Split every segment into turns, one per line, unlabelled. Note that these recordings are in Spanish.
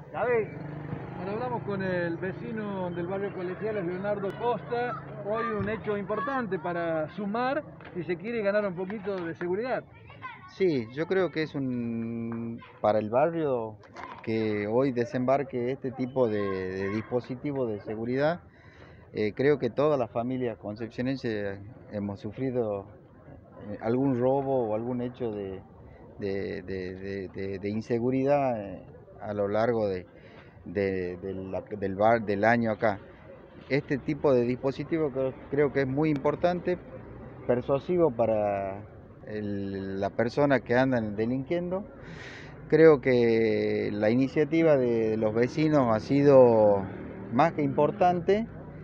¿Sabes? Bueno, hablamos con el vecino del barrio Colegiales, Leonardo Costa. Hoy un hecho importante para sumar, si se quiere, ganar un poquito de seguridad.
Sí, yo creo que es para el barrio que hoy desembarque este tipo de dispositivo de seguridad. Creo que todas las familias concepcionenses hemos sufrido algún robo o algún hecho de inseguridad a lo largo del año acá. Este tipo de dispositivo creo que es muy importante, persuasivo para la persona que andan delinquiendo. Creo que la iniciativa de los vecinos ha sido más que importante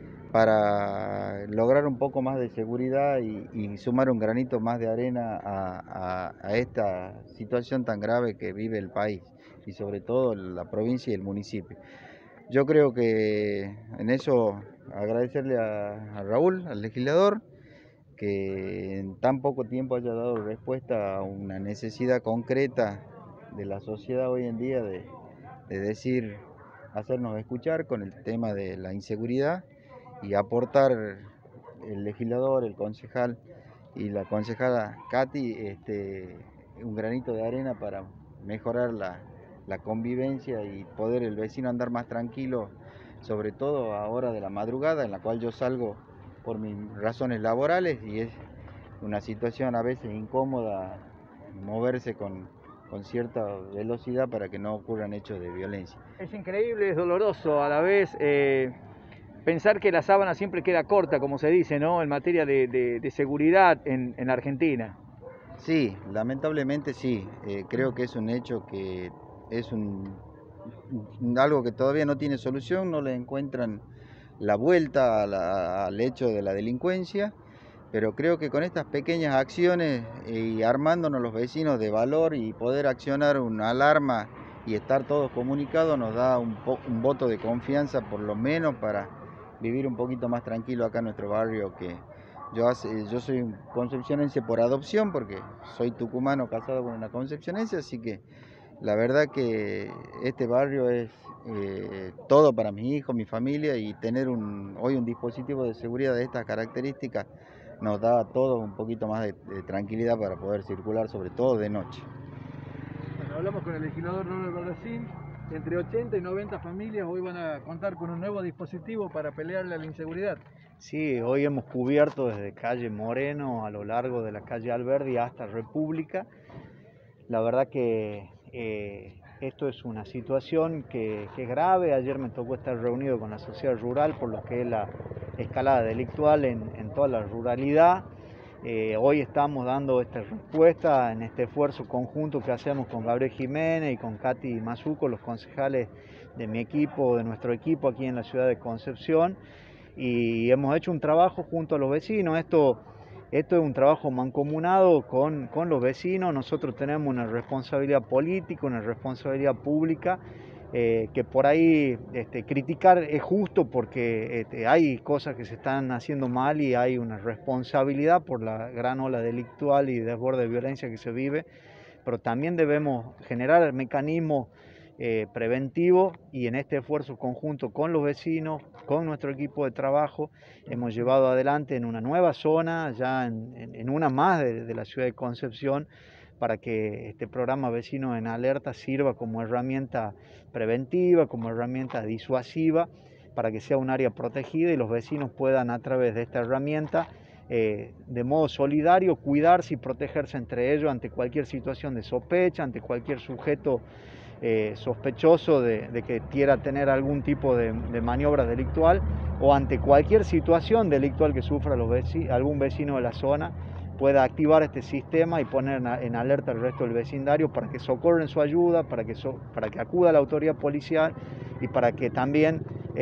para lograr un poco más de seguridad y sumar un granito más de arena a esta situación tan grave que vive el país y sobre todo la provincia y el municipio. Yo creo que en eso agradecerle a Raúl, al legislador, que en tan poco tiempo haya dado respuesta a una necesidad concreta de la sociedad hoy en día de decir, hacernos escuchar con el tema de la inseguridad y aportar el legislador, el concejal y la concejala Katy un granito de arena para mejorar la convivencia y poder el vecino andar más tranquilo, sobre todo a hora de la madrugada en la cual yo salgo por mis razones laborales y es una situación a veces incómoda moverse con cierta velocidad para que no ocurran hechos de violencia.
Es increíble, es doloroso a la vez. Pensar que la sábana siempre queda corta, como se dice, ¿no? En materia de seguridad en Argentina.
Sí, lamentablemente sí. Creo que es un hecho que es algo que todavía no tiene solución, no le encuentran la vuelta al hecho de la delincuencia, pero creo que con estas pequeñas acciones y armándonos los vecinos de valor y poder accionar una alarma y estar todos comunicados nos da un voto de confianza por lo menos para vivir un poquito más tranquilo acá en nuestro barrio que yo soy un concepcionense por adopción porque soy tucumano casado con una concepcionense, así que la verdad que este barrio es todo para mis hijos, mi familia y tener hoy un dispositivo de seguridad de estas características nos da a todos un poquito más de tranquilidad para poder circular, sobre todo de noche.
Bueno, hablamos con el legislador Ronald Barracín. Entre 80 y 90 familias hoy van a contar con un nuevo dispositivo para pelearle a la inseguridad.
Sí, hoy hemos cubierto desde calle Moreno a lo largo de la calle Alberdi hasta República. La verdad que esto es una situación que es grave. Ayer me tocó estar reunido con la sociedad rural por lo que es la escalada delictual en toda la ruralidad. Hoy estamos dando esta respuesta en este esfuerzo conjunto que hacemos con Gabriel Jiménez y con Katy Mazuco, los concejales de mi equipo, de nuestro equipo aquí en la ciudad de Concepción, y hemos hecho un trabajo junto a los vecinos. Esto es un trabajo mancomunado con los vecinos. Nosotros tenemos una responsabilidad política, una responsabilidad pública, que por ahí criticar es justo porque hay cosas que se están haciendo mal y hay una responsabilidad por la gran ola delictual y desborde de violencia que se vive, pero también debemos generar mecanismos preventivos y en este esfuerzo conjunto con los vecinos, con nuestro equipo de trabajo, hemos llevado adelante en una nueva zona, ya en una más de la ciudad de Concepción, para que este programa Vecinos en Alerta sirva como herramienta preventiva, como herramienta disuasiva, para que sea un área protegida y los vecinos puedan a través de esta herramienta de modo solidario cuidarse y protegerse entre ellos ante cualquier situación de sospecha, ante cualquier sujeto sospechoso de que quiera tener algún tipo de maniobra delictual o ante cualquier situación delictual que sufra algún vecino de la zona, pueda activar este sistema y poner en alerta al resto del vecindario para que socorren su ayuda, para que acuda a la autoridad policial y para que también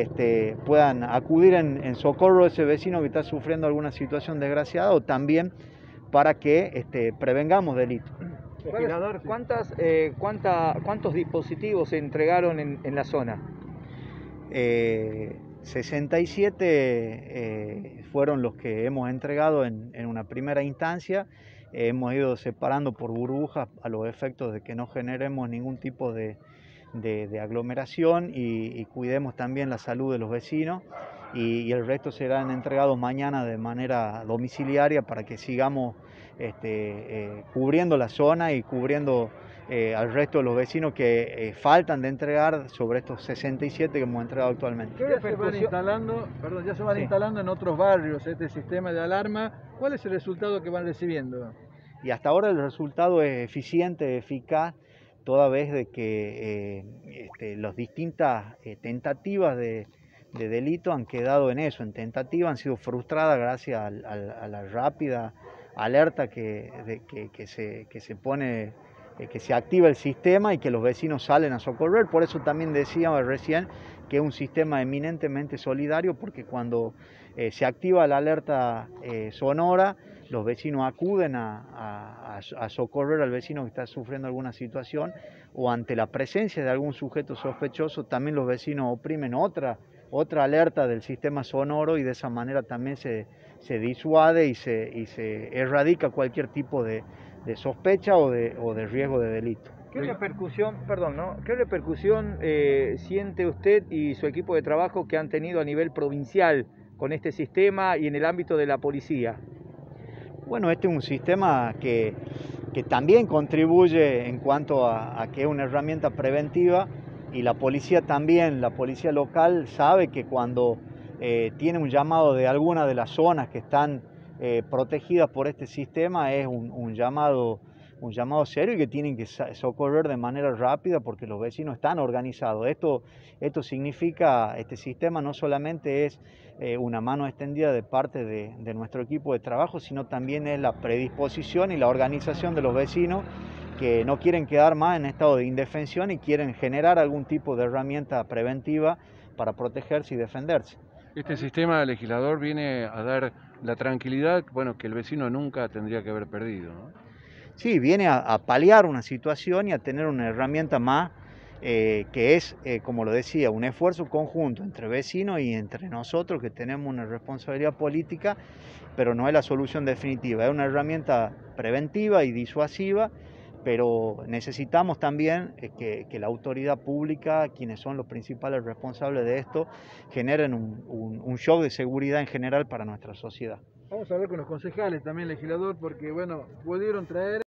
puedan acudir en socorro a ese vecino que está sufriendo alguna situación desgraciada o también para que prevengamos delitos.
Legislador, ¿cuántos dispositivos se entregaron en la zona?
67 fueron los que hemos entregado en una primera instancia. Hemos ido separando por burbujas a los efectos de que no generemos ningún tipo de de aglomeración y cuidemos también la salud de los vecinos y el resto serán entregados mañana de manera domiciliaria para que sigamos cubriendo la zona y cubriendo al resto de los vecinos que faltan de entregar sobre estos 67 que hemos entregado actualmente.
Ya se van instalando, ya se van instalando en otros barrios este sistema de alarma. ¿Cuál es el resultado que van recibiendo?
Y hasta ahora el resultado es eficiente, eficaz, toda vez de que las distintas tentativas de delito han quedado en eso, en tentativa, han sido frustradas gracias a la rápida alerta que se pone, que se activa el sistema y que los vecinos salen a socorrer. Por eso también decíamos recién que es un sistema eminentemente solidario, porque cuando se activa la alerta sonora, los vecinos acuden a socorrer al vecino que está sufriendo alguna situación, o ante la presencia de algún sujeto sospechoso, también los vecinos oprimen otra alerta del sistema sonoro y de esa manera también se disuade y se erradica cualquier tipo de sospecha o de riesgo de delito.
¿Qué repercusión siente usted y su equipo de trabajo que han tenido a nivel provincial con este sistema y en el ámbito de la policía?
Bueno, este es un sistema que también contribuye en cuanto a que es una herramienta preventiva, y la policía también, la policía local sabe que cuando tiene un llamado de alguna de las zonas que están protegidas por este sistema es un llamado serio y que tienen que socorrer de manera rápida porque los vecinos están organizados. Esto significa, este sistema no solamente es una mano extendida de parte de nuestro equipo de trabajo, sino también es la predisposición y la organización de los vecinos que no quieren quedar más en estado de indefensión y quieren generar algún tipo de herramienta preventiva para protegerse y defenderse.
Este sistema legislador viene a dar la tranquilidad, bueno, que el vecino nunca tendría que haber perdido, ¿no?
Sí, viene a paliar una situación y a tener una herramienta más que es, como lo decía, un esfuerzo conjunto entre vecinos y entre nosotros que tenemos una responsabilidad política, pero no es la solución definitiva, es una herramienta preventiva y disuasiva, pero necesitamos también que la autoridad pública, quienes son los principales responsables de esto, generen un shock de seguridad en general para nuestra sociedad.
Vamos a hablar con los concejales también, legislador, porque bueno, pudieron traer